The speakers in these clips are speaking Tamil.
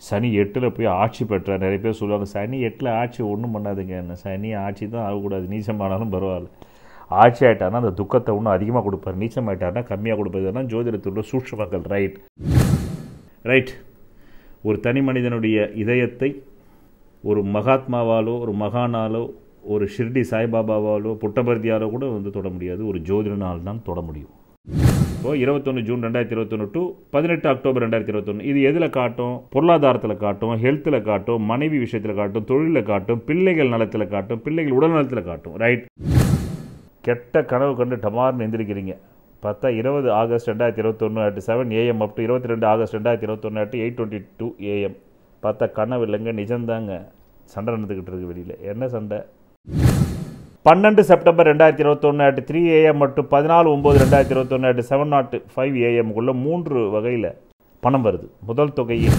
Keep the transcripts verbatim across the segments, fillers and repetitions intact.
சனி எட்டில் போய் ஆட்சி பெற்றார். நிறைய பேர் சொல்லுவாங்க சனி எட்டில் ஆட்சி ஒன்றும் பண்ணாதுங்க, என்ன சனி ஆட்சி தான் ஆகக்கூடாது, நீச்சமானாலும் பரவாயில்ல. ஆட்சி ஆகிட்டார்னா அந்த துக்கத்தை ஒன்றும் அதிகமாக கொடுப்பார், நீச்சம் ஆகிட்டார்னா கம்மியாக கொடுப்பதுனா ஜோதிடத்துள்ள சூட்சுமங்கள். ரைட் ரைட் ஒரு தனி மனிதனுடைய இதயத்தை ஒரு மகாத்மாவாலோ ஒரு மகானாலோ ஒரு ஷிர்டி சாய்பாபாவாலோ புட்டபர்தியாலோ கூட வந்து தொட முடியாது, ஒரு ஜோதிடனால் தான் தொட முடியும். இப்போ இருபத்தொன்று ஜூன் ரெண்டாயிரத்தி இருபத்தொன்று டு பதினெட்டு அக்டோபர் ரெண்டாயிரத்தி இருபத்தொன்று இது எதில் காட்டும்? பொருளாதாரத்தில் காட்டும், ஹெல்த்தில் காட்டும், மனைவி விஷயத்தில் காட்டும், தொழிலில் காட்டும், பிள்ளைகள் நலத்தில் காட்டும், பிள்ளைகள் உடல் நலத்தில் காட்டும். ரைட். கெட்ட கனவு கண்டு டமார்னு எந்திரிக்கிறீங்க, பார்த்தா இருபது ஆகஸ்ட் ரெண்டாயிரத்தி இருபத்தொன்று at seven AM up to இருபத்தி ரெண்டு ஆகஸ்ட் ரெண்டாயிரத்தி இருபத்தொன்று at eight twenty two AM பார்த்தா கனவு இல்லைங்க, நிஜம்தாங்க. சண்டை நடந்துக்கிட்டு இருக்கு வெளியில். என்ன சண்டை? பன்னெண்டு செப்டம்பர் ரெண்டாயிரத்தி இருபத்தொன்று அட் த்ரீ ஏஎம் மற்றும் பதினாலு ஒம்பது ரெண்டாயிரத்தி இருபத்தொன்று அட் செவன் நாட் ஃபைவ் ஏஎம்குள்ள மூன்று வகையில் பணம் வருது. முதல் தொகையில்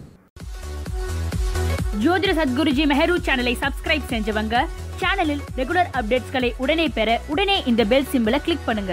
ஜோதிட சத்குருஜி மெஹரு சேனலை சப்ஸ்கிரைப் செஞ்சவங்க சேனலில் ரெகுலர் அப்டேட்ஸ்களை உடனே பெற உடனே இந்த பெல் சிம்பலை கிளிக் பண்ணுங்க.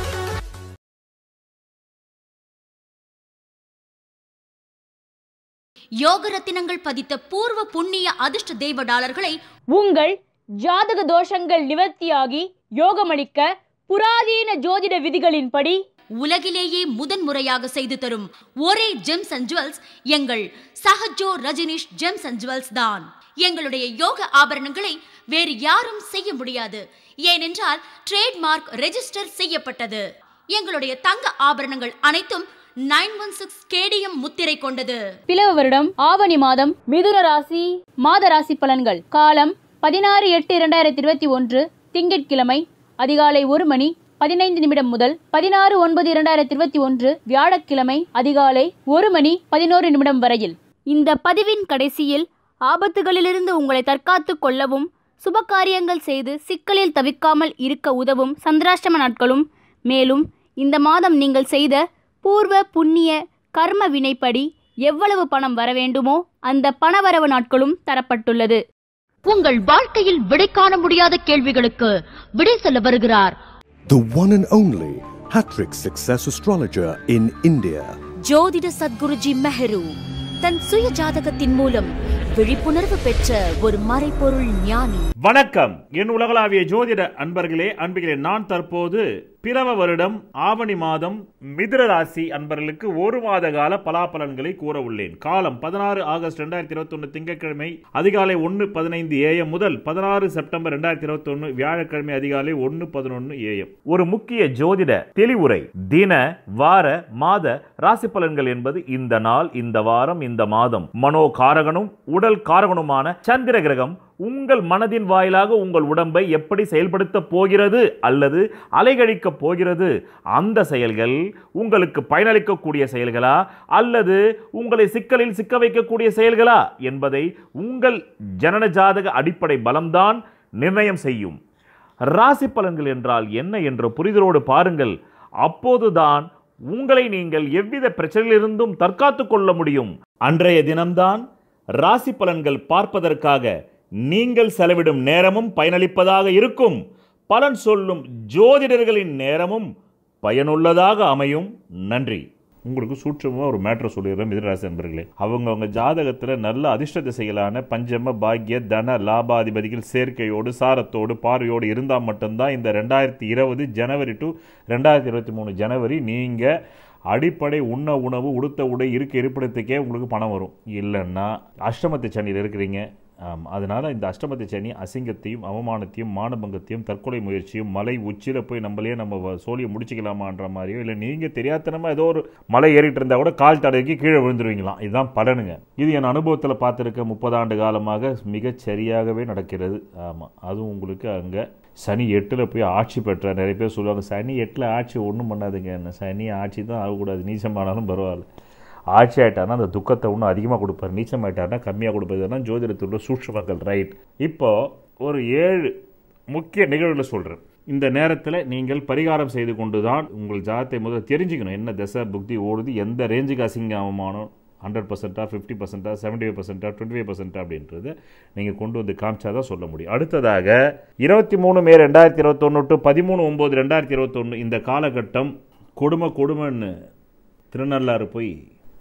யோக ரத்தினங்கள் பதித்த பூர்வ புண்ணிய அதிர்ஷ்ட தெய்வ டாலர்களை உங்கள் ஜாதக தோஷங்கள் நிவர்த்தியாகி யோகமளிக்க புராதீன ஜோதிட விதிகளின்படி உலகிலேயே முதன்முறையாக செய்து தரும் ஒரே ஜெம்ஸ் அண்ட் ஜுவல்ஸ் எங்கள் Sahajo Rajneesh gems and jewels தான். எங்களுடைய யோக ஆபரணங்களை வேறு யாரும் செய்ய முடியாது, ஏனென்றால் ட்ரேட்மார்க் ரெஜிஸ்டர் செய்யப்பட்டது. எங்களுடைய தங்க ஆபரணங்கள் அனைத்தும் நைன் ஒன் சிக்ஸ் கேடிஎம் முத்திரை கொண்டது. பிளவ வருடம் ஆவணி மாதம் மிதுன ராசி மாத ராசி பலன்கள். காலம் பதினாறு எட்டு இரண்டாயிரத்தி இருபத்தி ஒன்று திங்கட்கிழமை அதிகாலை ஒரு மணி பதினைந்து நிமிடம் முதல் பதினாறு ஒன்பது இரண்டாயிரத்தி இருபத்தி ஒன்று வியாழக்கிழமை அதிகாலை ஒரு மணி பதினோரு நிமிடம் வரையில். இந்த பதிவின் கடைசியில் ஆபத்துகளிலிருந்து உங்களை தற்காத்துக் கொள்ளவும் சுபகாரியங்கள் செய்து சிக்கலில் தவிக்காமல் இருக்க உதவும் சந்திராஷ்டம நாட்களும், மேலும் இந்த மாதம் நீங்கள் செய்த பூர்வ புண்ணிய கர்ம வினைப்படி எவ்வளவு பணம் வர வேண்டுமோ அந்த பணவரவு நாட்களும் தரப்பட்டுள்ளது. உங்கள் வாழ்க்கையில் விடை காண முடியாத கேள்விகளுக்கு விடை சொல்ல வருகிறார் the one and only hat-trick success astrologer in India, ஜோதிட சத்குருஜி மெஹரு. தன் சுய ஜாதகத்தின் மூலம் விழிப்புணர்வு பெற்ற ஒரு மறைபொருள் ஞானி. வணக்கம் என் உலகளாவிய ஜோதிட அன்பர்களே, அன்பர்களே. நான் தற்போது பிறவ வருடம் ஆவணி மாதம் மிதுன ராசி அன்பர்களுக்கு ஒரு மாத கால பலாபலன்களை கூற உள்ளேன். காலம் பதினாறு ஆகஸ்ட் ரெண்டாயிரத்தி இருபத்தி ஒன்று திங்கட்கிழமை அதிகாலை ஒன்று பதினைந்து ஏஎம் முதல் பதினாறு செப்டம்பர் ரெண்டாயிரத்தி இருபத்தி ஒன்று வியாழக்கிழமை அதிகாலை ஒன்று பதினொன்று ஏஎம். ஒரு முக்கிய ஜோதிட தெளிவுரை. தின வார மாத ராசி பலன்கள் என்பது இந்த நாள், இந்த வாரம், இந்த மாதம் மனோ காரகனும் உடல் காரகனுமான சந்திர கிரகம் உங்கள் மனதின் வாயிலாக உங்கள் உடம்பை எப்படி செயல்படுத்த போகிறது அல்லது அலைகழிக்க போகிறது, அந்த செயல்கள் உங்களுக்கு பயனளிக்கக்கூடிய செயல்களா அல்லது உங்களை சிக்கலில் சிக்க வைக்கக்கூடிய செயல்களா என்பதை உங்கள் ஜனன ஜாதக அடிப்படை பலம்தான் நிர்ணயம் செய்யும். ராசி பலன்கள் என்றால் என்ன என்ற புரிதலோடு பாருங்கள். அப்போதுதான் உங்களை நீங்கள் எவ்வித பிரச்சனையிலிருந்தும் தற்காத்துக் கொள்ள முடியும். அன்றைய தினம்தான் ராசி பலன்கள் பார்ப்பதற்காக நீங்கள் செலவிடும் நேரமும் பயனளிப்பதாக இருக்கும். பலன் சொல்லும் ஜோதிடர்களின் நேரமும் பயனுள்ளதாக அமையும். நன்றி. உங்களுக்கு சூட்சமாக ஒரு மேட்ரு சொல்லிடுறேன் மிதுனராசி நண்பர்களே. அவங்க அவங்க ஜாதகத்தில் நல்ல அதிர்ஷ்ட திசைகளான பஞ்சம பாக்கிய தன லாபாதிபதிகள் சேர்க்கையோடு சாரத்தோடு பார்வையோடு இருந்தால் மட்டும்தான் இந்த ரெண்டாயிரத்தி இருபது ஜனவரி டு ரெண்டாயிரத்தி இருபத்தி மூணு ஜனவரி நீங்கள் அடிப்படை உண்ண உணவு உடுத்த உடை இருக்க இருப்பிடத்துக்கே உங்களுக்கு பணம் வரும். இல்லைன்னா அஷ்டமத்து சனியில் இருக்கிறீங்க. அதனால் இந்த அஷ்டமத்து சனி அசிங்கத்தையும் அவமானத்தையும் மானபங்கத்தையும் தற்கொலை முயற்சியும் மலை உச்சியில் போய் நம்மளே நம்ம சோழியை முடிச்சிக்கலாமான்ற மாதிரியோ இல்லை நீங்கள் தெரியாதனமாக ஏதோ ஒரு மலை ஏறிட்டு இருந்தால் கூட கால் தடவைக்கு கீழே விழுந்துருவீங்களாம். இதுதான் பலனுங்க. இது என் அனுபவத்தில் பார்த்துருக்க முப்பது ஆண்டு காலமாக மிகச் சரியாகவே நடக்கிறது. ஆமாம், அதுவும் உங்களுக்கு அங்கே சனி எட்டில் போய் ஆட்சி பெற்றார். நிறைய பேர் சொல்லுவாங்க சனி எட்டில் ஆட்சி ஒன்றும் பண்ணாதுங்க, என்ன சனி ஆட்சி தான் ஆகக்கூடாது, நீச்சமானாலும் பரவாயில்ல. ஆட்சி ஆகிட்டார்னா அந்த துக்கத்தை ஒன்றும் அதிகமாக கொடுப்பார், நீச்சம் ஆகிட்டார்னா கம்மியாக கொடுப்பதுனா ஜோதிடத்துள்ள சூட்சுமங்கள். ரைட். இப்போது ஒரு ஏழு முக்கிய நிகழ்வுகளை சொல்கிறேன். இந்த நேரத்தில் நீங்கள் பரிகாரம் செய்து கொண்டு தான் உங்கள் ஜாதத்தை முதல்ல தெரிஞ்சுக்கணும். என்ன தசை புக்தி ஓடுது, எந்த ரேஞ்சுக்கு அசிங்க அவமானம், hundred percent fifty percent seventy five percent twenty five percent அப்படின்றது நீங்கள் கொண்டு வந்து காமிச்சாதான் சொல்ல முடியும். அடுத்ததாக இருபத்தி மூணு மே ரெண்டாயிரத்தி இருபத்தொன்று டு பதிமூணு ஒம்பது ரெண்டாயிரத்தி இருபத்தொன்று இந்த காலகட்டம் கொடுமை கொடுமைன்னு திருநள்ளாறு போய்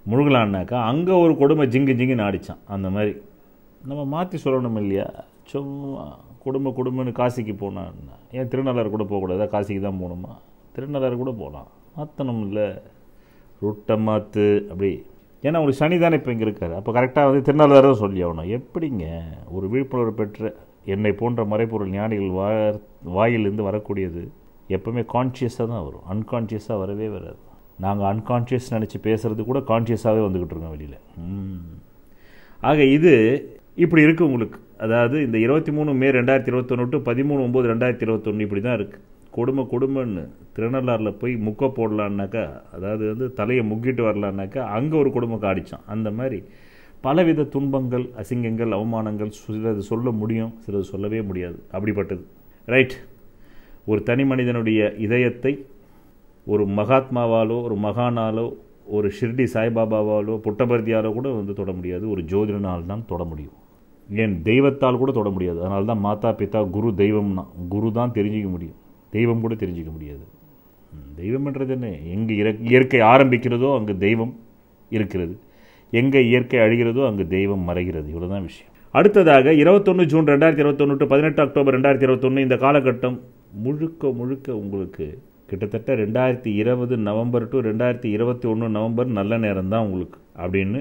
முழுகலான்னாக்கா அங்கே ஒரு கொடுமை ஜிங்கு ஜிங்குன்னு ஆடிச்சான். அந்த மாதிரி நம்ம மாற்றி சொல்லணும் இல்லையா? சும்மா குடும்ப குடும்பம்னு காசிக்கு போனான்னா ஏன் திருநள்ளாறு கூட போகக்கூடாதா? காசிக்கு தான் போகணுமா? திருநள்ளாறு கூட போகலாம், மாற்றணும் இல்லை, ரூட்டை மாற்று அப்படி. ஏன்னா உங்களுக்கு சனி தானே இப்போ இங்கே இருக்கார். அப்போ கரெக்டாக வந்து திருநள்ளாறு தான் சொல்லி ஆகணும். எப்படிங்க ஒரு விழிப்புணர்வு பெற்ற என்னை போன்ற மறைப்பொருள் ஞானிகள் வா வாயிலிருந்து வரக்கூடியது எப்போவுமே கான்ஷியஸாக தான் வரும், அன்கான்ஷியஸாக வரவே வராது. நாங்கள் அன்கான்ஷியஸ் நினச்சி பேசுகிறது கூட கான்ஷியஸாகவே வந்துக்கிட்டு இருக்கோம் வெளியில். ஆக இது இப்படி இருக்குது உங்களுக்கு. அதாவது இந்த இருபத்தி மூணு மே ரெண்டாயிரத்தி இருபத்தொன்று டு பதிமூணு ஒம்பது ரெண்டாயிரத்தி இருபத்தொன்று இப்படி தான் இருக்குது. கொடுமை கொடுமைன்னு திருநள்ளாறில் போய் முக்க போடலான்னாக்கா, அதாவது வந்து தலையை முக்கிட்டு வரலான்னாக்கா அங்கே ஒரு கொடுமை காடிச்சான். அந்த மாதிரி பலவித துன்பங்கள், அசிங்கங்கள், அவமானங்கள் சிலது சொல்ல முடியும், சிலது சொல்லவே முடியாது. அப்படிப்பட்டது. ரைட். ஒரு தனி மனிதனுடைய இதயத்தை ஒரு மகாத்மாவாலோ ஒரு மகானாலோ ஒரு ஷிர்டி சாய்பாபாவாலோ புட்டபர்தியாலோ கூட வந்து தொட முடியாது. ஒரு ஜோதிடனால் தான் தொட முடியும். ஏன் தெய்வத்தால் கூட தொட முடியாது. அதனால தான் மாதா பிதா குரு தெய்வம்னா குரு தான் தெரிஞ்சிக்க முடியும், தெய்வம் கூட தெரிஞ்சிக்க முடியாது. தெய்வம்ன்றது என்ன? எங்கே இயற்கை ஆரம்பிக்கிறதோ அங்கே தெய்வம் இருக்கிறது, எங்கே இயற்கை அழிகிறதோ அங்கே தெய்வம் மறைகிறது. இவ்வளோதான் விஷயம். அடுத்ததாக இருபத்தொன்று ஜூன் ரெண்டாயிரத்தி இருபத்தொன்று டு பதினெட்டு அக்டோபர் ரெண்டாயிரத்தி இருபத்தொன்று இந்த காலகட்டம் முழுக்க முழுக்க உங்களுக்கு கிட்டத்தட்ட ரெண்டாயிரத்தி இருபது நவம்பர் டு ரெண்டாயிரத்தி இருபத்தி ஒன்று நவம்பர் நல்ல நேரம் தான் உங்களுக்கு அப்படின்னு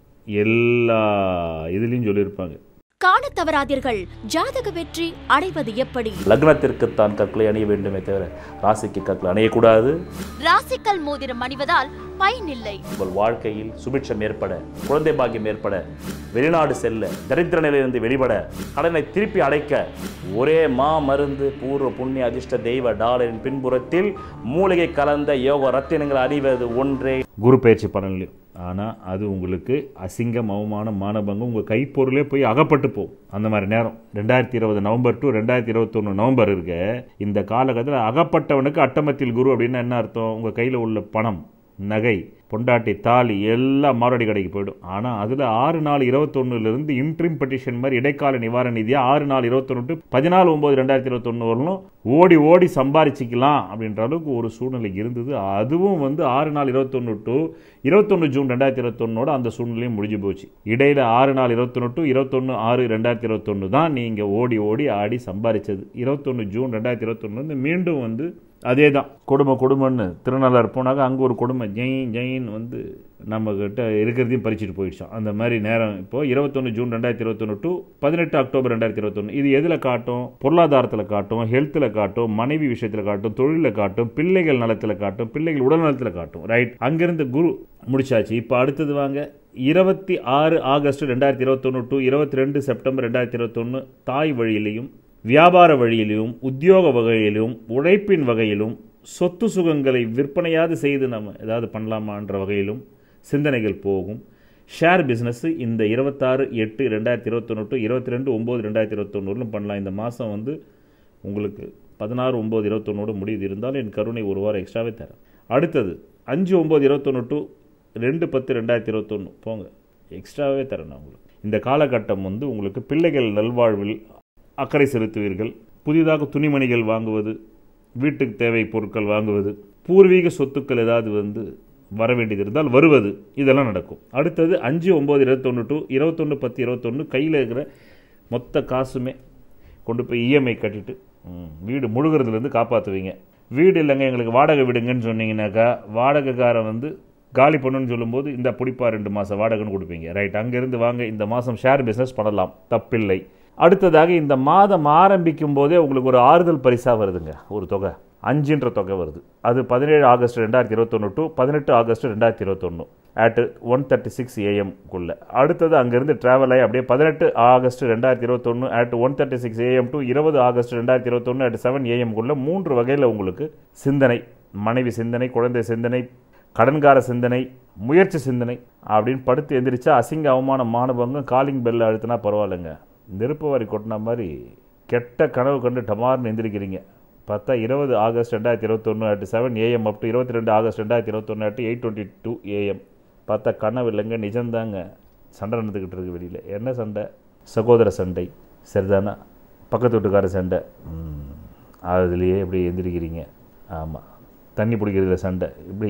எல்லா இதுலேயும் சொல்லியிருப்பாங்க. காண தவறாதீர்கள். ஜாதக வெற்றி அடைவது எப்படி? லக்னத்திற்குத்தான் கற்களை அணிய வேண்டுமே தவிர ராசிக்கு கற்களை அணியக்கூடாது. ராசிக்கல் மோதிரம் அணிவதால் பயனில்லை. உங்கள் வாழ்க்கையில் சுபிட்சம் ஏற்பட, குழந்தை பாக்கியம் ஏற்பட, வெளிநாடு செல்ல, தரித்திர நிலையிலிருந்து வெளிப்பட, கடனை திருப்பி அடைக்க ஒரே மா மருந்து பூர்வ புண்ணிய அதிர்ஷ்ட தெய்வ டாலரின் பின்புறத்தில் மூலிகை கலந்த யோக ரத்தினங்கள் அணிவது ஒன்றே குரு பயிற்சி பலனில். ஆனால் அது உங்களுக்கு அசிங்கம், அவமானம், மானபங்கம், உங்கள் கைப்பொருளே போய் அகப்பட்டு போகும். அந்த மாதிரி நேரம் ரெண்டாயிரத்தி இருபது நவம்பர் டு ரெண்டாயிரத்தி இருபத்தொன்று நவம்பர் இருக்க இந்த காலகட்டத்தில் அகப்பட்டவனுக்கு அட்டமத்தில் குரு அப்படின்னு என்ன அர்த்தம்? உங்கள் கையில் உள்ள பணம், நகை, பொண்டாட்டி, தாலி எல்லாம் மாரடி கடைக்கு போயிடும். ஆனால் அதில் ஆறு நாலு இருபத்தொன்னுலேருந்து இன்ட்ரீம் பெட்டிஷன் மாதிரி இடைக்கால நிவாரண நிதியாக ஆறு நாலு இருபத்தொன்று டு பதினாலு ஒம்பது ரெண்டாயிரத்தி இருபத்தொன்று வரலும் ஓடி ஓடி சம்பாரிச்சிக்கலாம் அப்படின்ற அளவுக்கு ஒரு சூழ்நிலை இருந்தது. அதுவும் வந்து ஆறு நாலு இருபத்தொன்று டு இருபத்தொன்று ஜூன் ரெண்டாயிரத்தி இருபத்தொன்னோட அந்த சூழ்நிலையும் முடிஞ்சு போச்சு. இடையில் ஆறு நாலு இருபத்தொன்று டு இருபத்தொன்று ஆறு ரெண்டாயிரத்தி இருபத்தொன்று தான் நீங்கள் ஓடி ஓடி ஆடி சம்பாரிச்சது. இருபத்தொன்று ஜூன் ரெண்டாயிரத்தி இருபத்தொன்று வந்து மீண்டும் வந்து அதே தான் கொடுமை கொடுமைன்னு திருநள்ளாறு போனாக்க அங்கே ஒரு கொடுமை ஜெயின் ஜெயின் வந்து நம்மக்கிட்ட இருக்கிறதையும் பறிச்சுட்டு போயிடுச்சோம். அந்த மாதிரி நேரம் இப்போது இருபத்தொன்று ஜூன் ரெண்டாயிரத்தி இருபத்தொன்று டு பதினெட்டு அக்டோபர் ரெண்டாயிரத்தி இருபத்தொன்று இது எதில் காட்டும்? பொருளாதாரத்தில் காட்டும், ஹெல்த்தில் காட்டும், மனைவி விஷயத்தில் காட்டும், தொழிலில் காட்டும், பிள்ளைகள் நலத்தில் காட்டும், பிள்ளைகள் உடல் நலத்தில் காட்டும். ரைட். அங்கிருந்து குரு முடிச்சாச்சு. இப்போ அடுத்தது வாங்க இருபத்தி ஆறு ஆகஸ்ட் ரெண்டாயிரத்தி இருபத்தொன்று டு இருபத்தி ரெண்டு செப்டம்பர் ரெண்டாயிரத்தி இருபத்தொன்று தாய் வழியிலையும் வியாபார வழியிலும் உத்தியோக வகையிலும் உழைப்பின் வகையிலும் சொத்து சுகங்களை விற்பனையாவது செய்து நம்ம ஏதாவது பண்ணலாமான்ற வகையிலும் சிந்தனைகள் போகும். ஷேர் பிஸ்னஸ் இந்த இருபத்தாறு எட்டு ரெண்டாயிரத்தி இருபத்தொன்று டு இருபத்தி ரெண்டு ஒம்பது ரெண்டாயிரத்தி இருபத்தொன்னுலும் பண்ணலாம். இந்த மாதம் வந்து உங்களுக்கு பதினாறு ஒம்பது இருபத்தொன்னோடு முடிவு இருந்தாலும் என் கருணை ஒரு வாரம் எக்ஸ்ட்ராவே தரேன். அடுத்தது அஞ்சு ஒம்பது இருபத்தொன்று டு ரெண்டு பத்து ரெண்டாயிரத்தி இருபத்தொன்று போங்க, எக்ஸ்ட்ராவே தரேன் நான் உங்களுக்கு. இந்த காலகட்டம் வந்து உங்களுக்கு பிள்ளைகள் நல்வாழ்வில் அக்கறை செலுத்துவீர்கள். புதிதாக துணிமணிகள் வாங்குவது, வீட்டுக்கு தேவை பொருட்கள் வாங்குவது, பூர்வீக சொத்துக்கள் ஏதாவது வந்து வர வேண்டியது இருந்தால் வருவது, இதெல்லாம் நடக்கும். அடுத்தது அஞ்சு ஒம்பது இருபத்தொன்று டு இருபத்தொன்று பத்து இருபத்தொன்று கையில் இருக்கிற மொத்த காசுமே கொண்டு போய் இஎம்ஐ கட்டிட்டு வீடு முழுகிறதுலேருந்து காப்பாற்றுவீங்க. வீடு இல்லைங்க எங்களுக்கு வாடகை விடுங்கன்னு சொன்னீங்கன்னாக்கா வாடகைக்காரன் வந்து காலி பண்ணுன்னு சொல்லும்போது இந்த பிடிப்பா ரெண்டு மாதம் வாடகைன்னு கொடுப்பீங்க. ரைட். அங்கேருந்து வாங்க இந்த மாதம் ஷேர் பிஸ்னஸ் பண்ணலாம், தப்பில்லை. அடுத்ததாக இந்த மாதம் ஆரம்பிக்கும் போதே உங்களுக்கு ஒரு ஆறுதல் பரிசாக வருதுங்க, ஒரு தொகை அஞ்சுன்ற தொகை வருது. அது பதினேழு ஆகஸ்ட் ரெண்டாயிரத்தி இருபத்தொன்று டு பதினெட்டு ஆகஸ்ட் ரெண்டாயிரத்தி இருபத்தொன்று அட் ஒன் தேர்ட்டி சிக்ஸ் ஏஎம்குள்ளே. அடுத்தது அங்கேருந்து ட்ராவல் ஆகி அப்படியே பதினெட்டு ஆகஸ்ட் ரெண்டாயிரத்தி இருபத்தொன்று at one thirty six AM to இருபது ஆகஸ்ட் ரெண்டாயிரத்தி இருபத்தொன்று அட் செவன் ஏஎம்குள்ளே மூன்று வகையில் உங்களுக்கு சிந்தனை, மனைவி சிந்தனை, குழந்தை சிந்தனை, கடன்கார சிந்தனை, முயற்சி சிந்தனை அப்படின்னு படுத்து எந்திரிச்சா அசிங்க அவமான மானபங்கம் காலிங் பெல்ல அழுத்தினா பரவாயில்லைங்க. நெருப்பு வாரி கொட்டின மாதிரி கெட்ட கனவு கண்டு டமார்னு எந்திரிக்கிறீங்க. பார்த்தா இருபது ஆகஸ்ட் ரெண்டாயிரத்தி இருபத்தொன்று at seven AM up to இருபத்தி ரெண்டு ஆகஸ்ட் ரெண்டாயிரத்தி இருபத்தொன்று at eight twenty two AM. பார்த்தா கனவு இல்லைங்க, நிஜம்தாங்க. சண்டை நடந்துக்கிட்டு இருக்கு வெளியில். என்ன சண்டை? சகோதர சண்டை. சரிதானா? பக்கத்து வீட்டுக்கார சண்டை. அதுலேயே இப்படி எந்திரிக்கிறீங்க. ஆமாம். தண்ணி பிடிக்கிறதுல சண்டை. இப்படி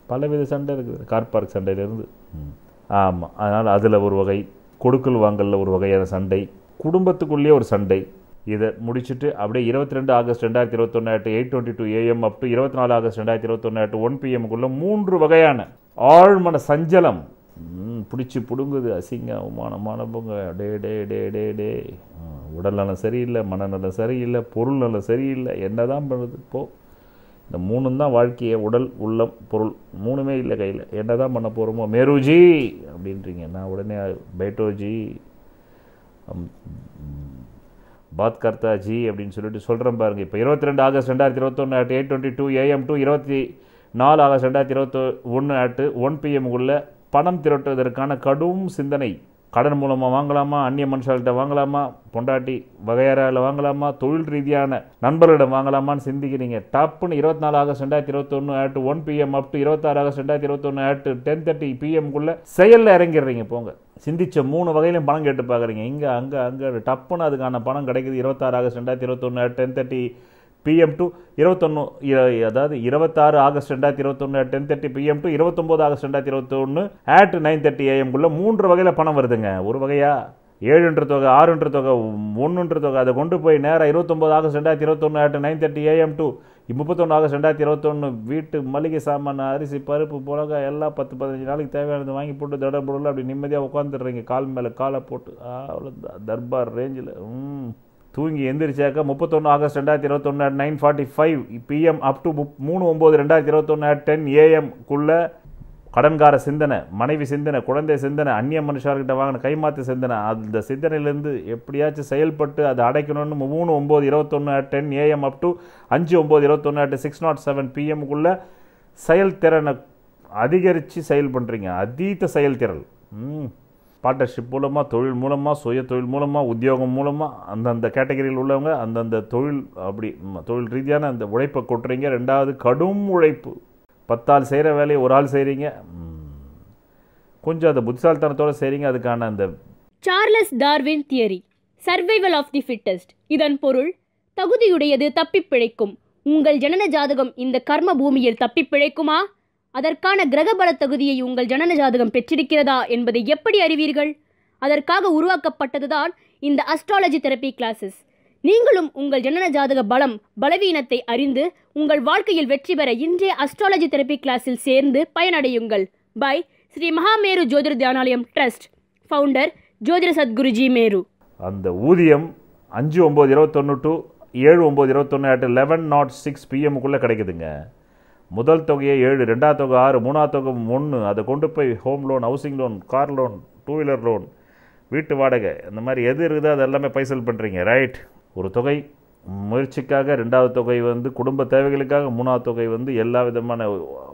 பலவித சண்டை இருக்குது, கார் பார்க் சண்டையிலேருந்து. ஆமாம், அதனால் அதில் ஒரு வகை, கொடுக்கல் வாங்கலில் ஒரு வகையான சண்டை, குடும்பத்துக்குள்ளேயே ஒரு சண்டை. இதை முடிச்சுட்டு அப்படியே இருபத்தி ரெண்டு ஆகஸ்ட் ரெண்டாயிரத்தி இருபத்தொன்று at eight twenty two AM up to இருபத்தி நாலு ஆகஸ்ட் ரெண்டாயிரத்தி இருபத்தொன்று அட் ஒன் பிஎம்குள்ளே மூன்று வகையான ஆழ்மன சஞ்சலம் பிடிச்சி பிடுங்குது. அசிங்க அவமானமான போங்க, டே டே டே டே டே உடல் நலம் சரியில்லை, மனநலம் சரியில்லை, பொருள் நலம் சரியில்லை, என்ன தான் பண்ணுறது? இப்போது இந்த மூணு தான் வாழ்க்கையை, உடல் உள்ளம் பொருள் மூணுமே இல்லை கையில், என்ன தான் பண்ண போகிறோமோ. மேருஜி அப்படின்றீங்க, நான் உடனே பைட்டோஜி பாத் கர்த்தா ஜி அப்படின்னு சொல்லிட்டு சொல்கிறேன் பாருங்கள். இப்போ இருபத்தி ரெண்டு ஆகஸ்ட் ரெண்டாயிரத்தி இருபத்தொன்று at eight twenty two AM to இருபத்தி நாலு ஆகஸ்ட் ரெண்டாயிரத்தி இருபத்தி ஒன்று அட்டு ஒன் பிஎம்குள்ளே பணம் திரட்டுவதற்கான கடும் சிந்தனை. கடன் மூலமாக வாங்கலாமா, அந்நிய மனுஷால்கிட்ட வாங்கலாமா, பொண்டாட்டி வகையறையில் வாங்கலாமா, தொழில் ரீதியான நண்பர்களிடம் வாங்கலாமான்னு சிந்திக்கிறீங்க. டப்புன்னு இருபத்தி நாலு ஆகஸ்ட் ரெண்டாயிரத்தி இருபத்தொன்று at one PM up to இருபத்தாறு ஆகஸ்ட் ரெண்டாயிரத்தி இருபத்தொன்று அட் டென் தேர்ட்டி பிஎம்குள்ளே செயலில் இறங்கிடுறீங்க. போங்க, சிந்திச்ச மூணு வகையிலையும் பணம் கேட்டு பார்க்குறீங்க, இங்கே அங்கே அங்கே டப்புன்னு அதுக்கான பணம் கிடைக்குது. இருபத்தாறு ஆகஸ்ட் ரெண்டாயிரத்தி இருபத்தொன்று at ten thirty PM to இருபத்தொன்று, அதாவது இருபத்தாறு ஆகஸ்ட் ரெண்டாயிரத்தி இருபத்தொன்று at ten thirty PM to இருபத்தொம்போது ஆகஸ்ட் ரெண்டாயிரத்தி இருபத்தொன்று அட் நைன் தேர்ட்டி ஏஎம்குள்ளே மூன்று வகையில் பணம் வருதுங்க. ஒரு வகையா ஏழுன்ற தொகை, ஆறுன்ற தொகை, ஒன்றுன்ற தொகை, அதை கொண்டு போய் நேராக இருபத்தொம்போது ஆகஸ்ட் ரெண்டாயிரத்தி இருபத்தொன்று at nine thirty AM to முப்பத்தொன்று ஆகஸ்ட் ரெண்டாயிரத்தி இருபத்தொன்று வீட்டு மளிகை சாமான், அரிசி, பருப்பு, புலகா எல்லாம் பத்து பதினஞ்சு நாளைக்கு தேவையானது வாங்கி போட்டு தட பொருள் அப்படி நிம்மதியாக உட்காந்துடுறீங்க, கால் மேலே காலை போட்டு. அவ்வளோ தர்பார் ரேஞ்சில் தூங்கி எந்திரிச்சாக்க முப்பத்தொன்று ஆகஸ்ட் ரெண்டாயிரத்தி இருபத்தொன்று at nine forty five PM up to மூணு ஒம்பது ரெண்டாயிரத்தி இருபத்தொன்று அட் டென் ஏஎம்குள்ளே கடன்கார சிந்தனை, மனைவி சிந்தனை, குழந்தை சிந்தனை, அந்நிய மனுஷர்கிட்ட வாங்கின கைமாத்து சிந்தனை, அந்த சிந்தனையிலேருந்து எப்படியாச்சும் செயல்பட்டு அதை அடைக்கணும்னு மூணு ஒம்பது இருபத்தொன்று at ten AM up to அஞ்சு ஒம்பது இருபத்தொன்று அட் சிக்ஸ் நாட் செவன் பிஎம்குள்ளே செயல்திறனை அதிகரித்து செயல் பண்ணுறீங்க. அதீத செயல்திறல். ம் பார்ட்னர்ஷிப் மூலமாக, தொழில் மூலமாக, சுய தொழில் மூலமாக, உத்தியோகம் மூலமாக அந்தந்த கேட்டகரியில் உள்ளவங்க அந்தந்த தொழில் அப்படி தொழில் ரீதியான அந்த உழைப்பை கொட்டுறீங்க. ரெண்டாவது கடும் உழைப்பு, பத்தாள் செய்கிற வேலையை ஒரு ஆள் செய்கிறீங்க, கொஞ்சம் அந்த புத்திசாலித்தனத்தோடு செய்கிறீங்க. அதுக்கான அந்த Charles Darwin theory, survival of the fittest. இதன் பொருள், தகுதியுடையது தப்பிப் பிழைக்கும். உங்கள் ஜனன ஜாதகம் இந்த கர்ம பூமியில் தப்பிப் பிழைக்குமா? அதற்கான கிரகபல தகுதியை உங்கள் ஜனன ஜாதகம் பெற்றிருக்கிறதா என்பதை எப்படி அறிவீர்கள்? அதற்காக உருவாக்கப்பட்டதுதான் இந்த அஸ்ட்ராலஜி தெரப்பி கிளாஸஸ். நீங்களும் உங்கள் ஜனன ஜாதக பலம், பலவீனத்தை அறிந்து உங்கள் வாழ்க்கையில் வெற்றி பெற இன்றைய அஸ்ட்ராலஜி தெரப்பி கிளாஸில் சேர்ந்து பயனடையுங்கள். By Shri Mahameru Jyothir Dhyanalayam trust, founder Jyothira Sadguruji Meru. அந்த ஊதியம் அஞ்சு ஒம்பது இருபத்தொன்று டு ஏழு ஒம்பது இருபத்தொன்று அட் லெவன் நாட் சிக்ஸ் பிஎம்குள்ளே கிடைக்குதுங்க. முதல் தொகையை ஏழு, ரெண்டாவது தொகை ஆறு, மூணாவது தொகை ஒன்று, அதை கொண்டு போய் home loan, housing loan, car loan, two wheeler loan, வீட்டு வாடகை, இந்த மாதிரி எது இருக்குதோ அது எல்லாமே பைசல் பண்ணுறீங்க. ரைட். ஒரு தொகை முயற்சிக்காக, ரெண்டாவது தொகை வந்து குடும்ப தேவைகளுக்காக, மூணாவது தொகை வந்து எல்லா விதமான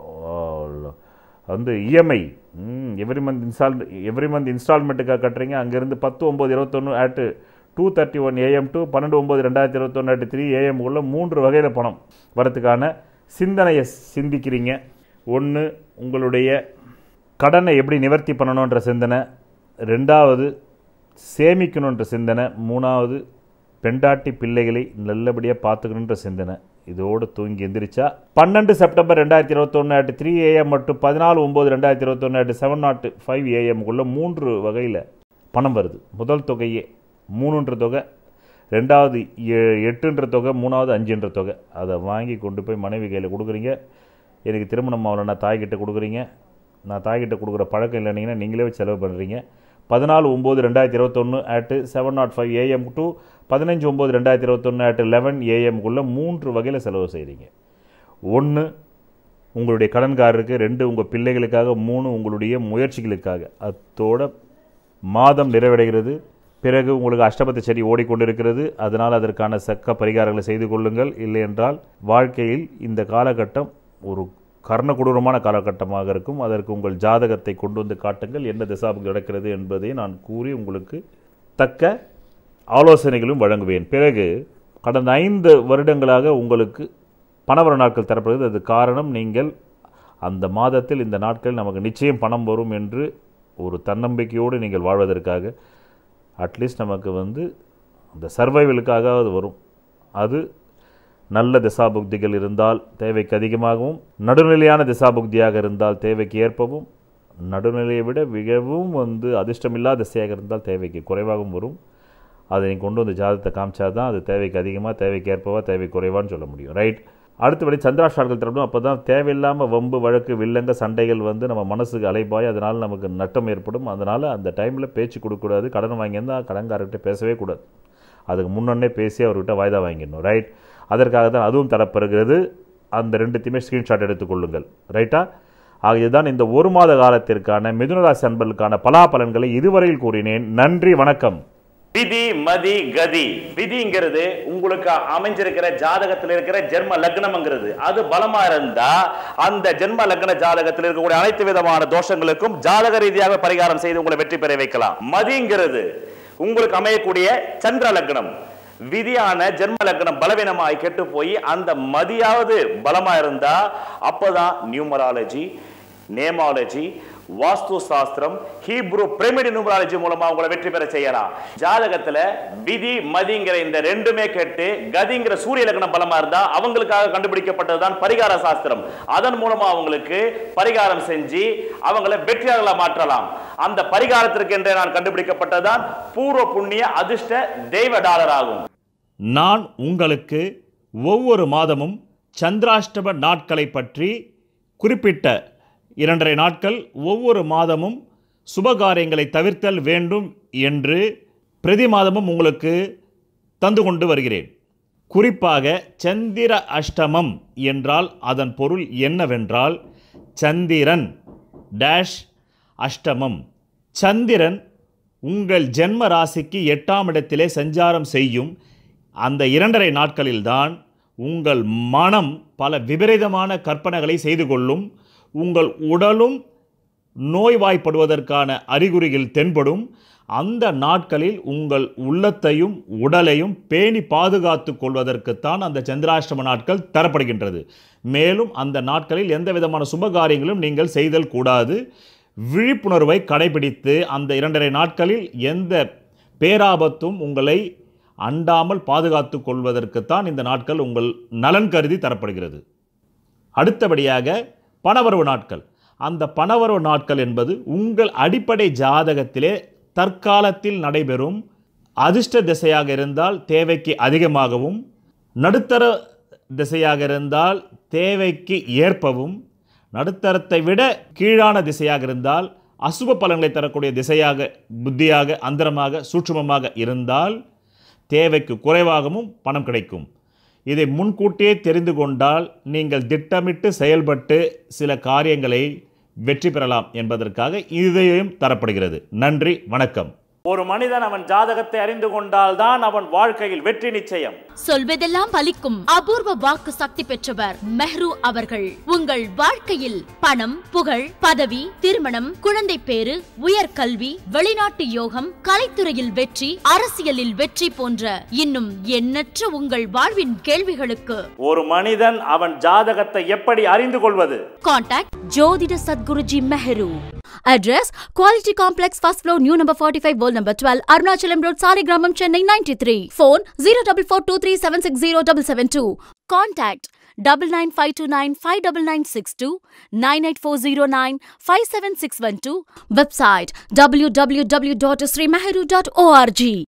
வந்து EMI every month install every month இன்ஸ்டால்மெண்ட்டுக்காக கட்டுறீங்க. அங்கேருந்து பத்து ஒம்பது இருபத்தொன்று at two thirty one AM to பன்னெண்டு ஒம்பது ரெண்டாயிரத்தி இருபத்தொன்று அட்டு த்ரீ ஏஎம் உள்ள மூன்று வகையில் பணம் வரத்துக்கான சிந்தனையை சிந்திக்கிறீங்க. ஒன்று, உங்களுடைய கடனை எப்படி நிவர்த்தி பண்ணணுன்ற சிந்தனை. ரெண்டாவது, சேமிக்கணுன்ற சிந்தனை. மூணாவது, பெண்டாட்டி பிள்ளைகளை நல்லபடியாக பார்த்துக்கணுன்ற சிந்தனை. இதோடு தூங்கி எந்திரிச்சா பன்னெண்டு செப்டம்பர் ரெண்டாயிரத்தி இருபத்தொன்று அட் த்ரீ ஏஎம் மற்றும் பதினாலு ஒம்பது ரெண்டாயிரத்தி இருபத்தொன்று அட் செவன் நாட் ஃபைவ் ஏஎம்குள்ளே மூன்று வகையில் பணம் வருது. முதல் தொகையே மூணுன்ற தொகை, ரெண்டாவது எட்டுன்ற தொகை, மூணாவது அஞ்சுன்ற தொகை. அதை வாங்கி கொண்டு போய் மனைவி கையில் கொடுக்குறீங்க. எனக்கு திருமணம் ஆகலை, நான் தாய்கிட்ட கொடுக்குறீங்க. நான் தாய்கிட்ட கொடுக்குற பழக்கம் இல்லைனீங்கன்னா நீங்களே வச்சு செலவு பண்ணுறீங்க. பதினாலு ஒம்பது ரெண்டாயிரத்தி இருபத்தொன்று at seven nought five AM to பதினஞ்சு ஒம்பது ரெண்டாயிரத்தி இருபத்தொன்று அட்டு லெவன் ஏஎம்குள்ளே மூன்று வகையில் செலவு செய்கிறீங்க. ஒன்று, உங்களுடைய கடன்காரருக்கு. ரெண்டு, உங்கள் பிள்ளைகளுக்காக. மூணு, உங்களுடைய முயற்சிகளுக்காக. அத்தோட மாதம் நிறைவடைகிறது. பிறகு உங்களுக்கு அஷ்டபத்து செடி ஓடிக்கொண்டிருக்கிறது. அதனால் அதற்கான சக்க பரிகாரங்களை செய்து கொள்ளுங்கள். இல்லை என்றால் வாழ்க்கையில் இந்த காலகட்டம் ஒரு கர்ண கொடூரமான காலகட்டமாக இருக்கும். அதற்கு உங்கள் ஜாதகத்தை கொண்டு வந்து காட்டுங்கள், என்ன திசாபுக்கு நடக்கிறது என்பதை நான் கூறி உங்களுக்கு தக்க ஆலோசனைகளும் வழங்குவேன். பிறகு கடந்த ஐந்து வருடங்களாக உங்களுக்கு பணவர நாட்கள் தரப்படுகிறது. அது காரணம், நீங்கள் அந்த மாதத்தில் இந்த நாட்கள் நமக்கு நிச்சயம் பணம் வரும் என்று ஒரு தன்னம்பிக்கையோடு நீங்கள் வாழ்வதற்காக, அட்லீஸ்ட் நமக்கு வந்து அந்த சர்வைவலுக்காக அது வரும். அது நல்ல திசாபுக்திகள் இருந்தால் தேவைக்கு அதிகமாகவும், நடுநிலையான திசாபுக்தியாக இருந்தால் தேவைக்கு ஏற்பவும், நடுநிலையை விட மிகவும் வந்து அதிர்ஷ்டமில்லாத திசையாக இருந்தால் தேவைக்கு குறைவாகவும் வரும். அதை நீங்கள் கொண்டு வந்து ஜாதகத்தை காமிச்சா தான் அது தேவைக்கு அதிகமாக, தேவைக்கு ஏற்பவா, தேவை குறைவான்னு சொல்ல முடியும். ரைட். அடுத்தபடி சந்திராஷ்டார்கள் தரணும். அப்போ தான் தேவையில்லாமல் வம்பு வழக்கு வில்லங்க சண்டைகள் வந்து நம்ம மனசுக்கு அலைபாய், அதனால் நமக்கு நட்டம் ஏற்படும். அதனால் அந்த டைமில் பேச்சு கொடுக்கக்கூடாது. கடன் வாங்கியிருந்தால் கடன்காரர்கிட்ட பேசவே கூடாது. அதுக்கு முன்னே பேசி அவர்கிட்ட வாய்தா வாங்கிடணும். ரைட். அதற்காக தான் அதுவும் தரப்பெறுகிறது. அந்த ரெண்டுத்தையுமே ஸ்க்ரீன்ஷாட் எடுத்துக்கொள்ளுங்கள். ரைட்டா? ஆக இதுதான் இந்த ஒரு மாத காலத்திற்கான மிதுனராசி அன்பர்களுக்கான பலாபலன்களை இதுவரையில் கூறினேன். நன்றி, வணக்கம். விதி மதி கதி. விதிங்கிறது உங்களுக்கு அமைஞ்சிருக்கிற ஜாதகத்தில் இருக்கிற ஜென்ம லக்னம்ங்கிறது. அது பலமா இருந்தா அந்த ஜென்ம லக்ன ஜாதகத்தில் இருக்கக்கூடிய அனைத்து விதமான தோஷங்களுக்கும் ஜாதக ரீதியாக பரிகாரம் செய்து உங்களை வெற்றி பெற வைக்கலாம். மதிங்கிறது உங்களுக்கு அமையக்கூடிய சந்திர லக்னம். விதியான ஜென்ம லக்னம் பலவீனமாய் கெட்டு போய் அந்த மதியாவது பலமா இருந்தா அப்பதான் நியூமராலஜி, நேமாலஜி, வாஸ்து சாஸ்திரம், ஹீப்ரு பிரமிட் நியூமராலஜி மூலமா உங்களை வெற்றி பெற செய்யலாம். ஜாதகத்துல விதி மதிங்கிற இந்த ரெண்டுமே கேட்டு கதிங்கிற சூரிய லக்னம் பலமா இருந்தா அவங்களுக்காக கண்டுபிடிக்கப்பட்டதுதான் பரிகார சாஸ்திரம். அதன் மூலமா அவங்களுக்கு பரிகாரம் செஞ்சு அவங்களை வெற்றியாளர்களா மாற்றலாம். அந்த பரிகாரத்திற்கு என்றே நான் கண்டுபிடிக்கப்பட்டதுதான் பூர்வ புண்ணிய அதிர்ஷ்ட தெய்வ டாலர் ஆகும். நான் உங்களுக்கு ஒவ்வொரு மாதமும் சந்திராஷ்டம நாட்களை பற்றி குறிப்பிட்ட இரண்டரை நாட்கள் ஒவ்வொரு மாதமும் சுபகாரியங்களை தவிர்த்தல் வேண்டும் என்று பிரதி மாதமும் உங்களுக்கு தந்து கொண்டு வருகிறேன். குறிப்பாக சந்திர அஷ்டமம் என்றால் அதன் பொருள் என்னவென்றால் சந்திரன் டேஷ் அஷ்டமம். சந்திரன் உங்கள் ஜென்ம ராசிக்கு எட்டாம் இடத்திலே சஞ்சாரம் செய்யும் அந்த இரண்டரை நாட்களில்தான் உங்கள் மனம் பல விபரீதமான கற்பனைகளை செய்து கொள்ளும். உங்கள் உடலும் நோய்வாய்ப்படுவதற்கான அறிகுறிகள் தென்படும். அந்த நாட்களில் உங்கள் உள்ளத்தையும் உடலையும் பேணி பாதுகாத்து கொள்வதற்குத்தான் அந்த சந்திராஷ்டம நாட்கள் தரப்படுகின்றது. மேலும் அந்த நாட்களில் எந்த விதமான சுபகாரியங்களும் நீங்கள் செய்தல் கூடாது. விழிப்புணர்வை கடைபிடித்து அந்த இரண்டரை நாட்களில் எந்த பேராபத்தும் உங்களை அண்டாமல் பாதுகாத்து கொள்வதற்குத்தான் இந்த நாட்கள் உங்கள் நலன் கருதி தரப்படுகிறது. அடுத்தபடியாக பணவரவு நாட்கள். அந்த பணவரவு நாட்கள் என்பது உங்கள் அடிப்படை ஜாதகத்திலே தற்காலத்தில் நடைபெறும் அதிர்ஷ்ட திசையாக இருந்தால் தேவைக்கு அதிகமாகவும், நடுத்தர திசையாக இருந்தால் தேவைக்கு ஏற்பவும், நடுத்தரத்தை விட கீழான திசையாக இருந்தால் அசுப பலன்களை தரக்கூடிய திசையாக, புத்தியாக, அந்தரமாக, சூட்சுமமாக இருந்தால் தேவைக்கு குறைவாகவும் பணம் கிடைக்கும். இதை முன்கூட்டியே தெரிந்து கொண்டால் நீங்கள் திட்டமிட்டு செயல்பட்டு சில காரியங்களை வெற்றி பெறலாம் என்பதற்காக இதையும் தரப்படுகிறது. நன்றி, வணக்கம். ஒரு மனிதன் அவன் ஜாதகத்தை அறிந்து கொண்டால் தான் அவன் வாழ்க்கையில் வெற்றி நிச்சயம். சொல்வதெல்லாம் பலிக்கும் அபூர்வ வாக்கு சக்தி பெற்றவர் மெஹ்ரு அவர்கள். உங்கள் வாழ்க்கையில் பணம், புகழ், பதவி, திருமணம், குழந்தை பேறு, உயர்கல்வி, வெளிநாட்டு யோகம், கலைத்துறையில் வெற்றி, அரசியலில் வெற்றி போன்ற இன்னும் எண்ணற்ற உங்கள் வாழ்வின் கேள்விகளுக்கு ஒரு மனிதன் அவன் ஜாதகத்தை எப்படி அறிந்து கொள்வது? கான்டாக்ட் ஜோதிட Sadguruji Mehru. Address Quality Complex, first floor, new number forty-five, wall number twelve, Arunachalam Road, Saligramam, Chennai ninety-three. Phone zero four four two three seven six zero seven seven two. Contact double nine five two nine five nine nine six two, nine eight four zero nine five seven six one two. Website w w w dot sri mehru dot org.